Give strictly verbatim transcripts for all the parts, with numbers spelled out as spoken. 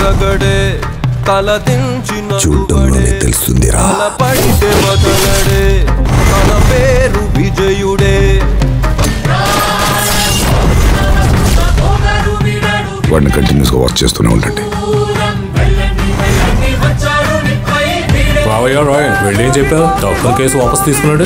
నగడే తలదించిన చూడడంలోనే తెలుస్తుందిరా పడితే వదలడే తన పేరు విజయుడే వాడిని కంటిన్యూస్ గా వర్క్ చేస్తూనే ఉండండి. వెళ్ళేం చెప్పావు? డాక్టర్ కేసు వాపస్ తీసుకున్నాడు.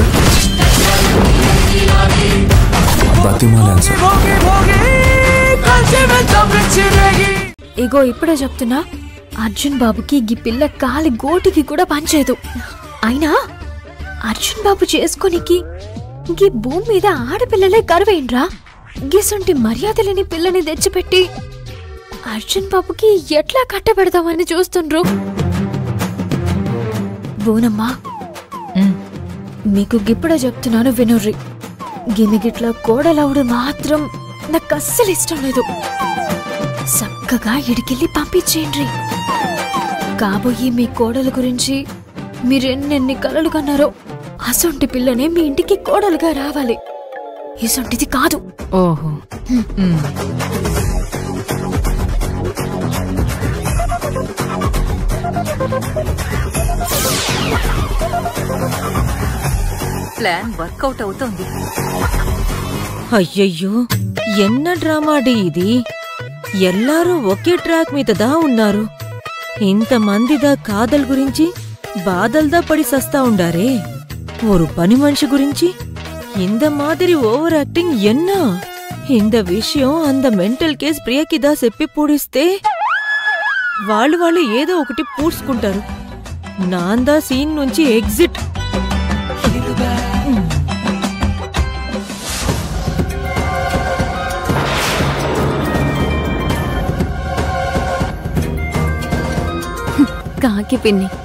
ఇగో ఇప్పుడే చెప్తున్నా, అర్జున్ బాబుకి ఈ పిల్ల కాలి గోటికి కూడా పనిచేయదు. అయినా అర్జున్ బాబు చేసుకోనికి ఈ భూమి మీద ఆడపిల్లలే కరువేంట్రా? గిసొంటి మర్యాదలేని పిల్లని తెచ్చిపెట్టి అర్జున్ బాబుకి ఎట్లా కట్టబెడదామని చూస్తుండ్రు. బోనమ్మా, మీకు గిప్పుడే చెప్తున్నాను వినుర్రి. గిమి గిట్లా కోడలవుడు మాత్రం నాకు అస్సలు ఇష్టం లేదు. చక్కగా ఇడికెళ్ళి పంపించేయండి. కాబోయే మీ కోడల గురించి మీరెన్నెన్ని కలలు కన్నారో అసొంటి పిల్లనే మీ ఇంటికి కోడలుగా రావాలి. ఇసొంటిది కాదు. ఓహో, ప్లాన్ వర్కౌట్ అవుతోంది. అయ్యయ్యో, ఎన్న డ్రామాడి ఇది. ఎల్లారూ ఒకే ట్రాక్ మీదదా ఉన్నారు. ఇంతమందిదా కాదల్ గురించి బాధల్దా పడి సస్తా ఉండారే. ஒரு పని మనిషి గురించి இந்த மாதிரி ఓవర్ యాక్టింగ్ ఎన్నా. இந்த విషయం అంద మెంటల్ కేస్ ప్రియకిదా చెప్పి పూడిస్తే వాళ్ళు వాళ్ళు ఏదో ఒకటి పూడ్చుకుంటారు. నాందా సీన్ నుంచి ఎగ్జిట్. కాకి పిన్ని,